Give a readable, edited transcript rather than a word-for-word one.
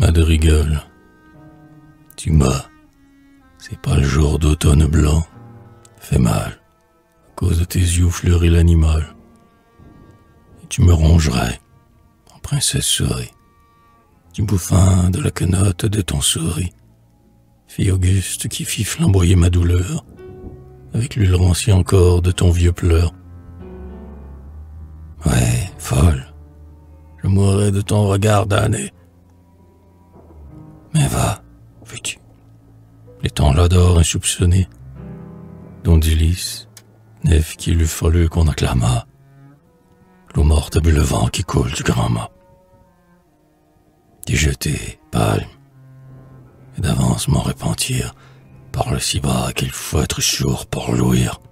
Madrigal, tu m'as, c'est pas le jour d'automne blanc, fait mal, à cause de tes yeux fleuris l'animal. Et tu me rongerais, en princesse souris, du bouffin de la quenotte de ton souris, fille auguste qui fit flamboyer ma douleur, avec l'huile rancie encore de ton vieux pleur. Ouais, folle, je mourrais de ton regard damné. Mais va, veux-tu, les temps l'adorent insoupçonnés, dont d'Ulysse, nef qui l'eût folleux qu'on acclama, l'eau morte a bu le vent qui coule du grand mât. D'y jeter, palme, et d'avance m'en repentir, parle si bas qu'il faut être sourd pour l'ouïr.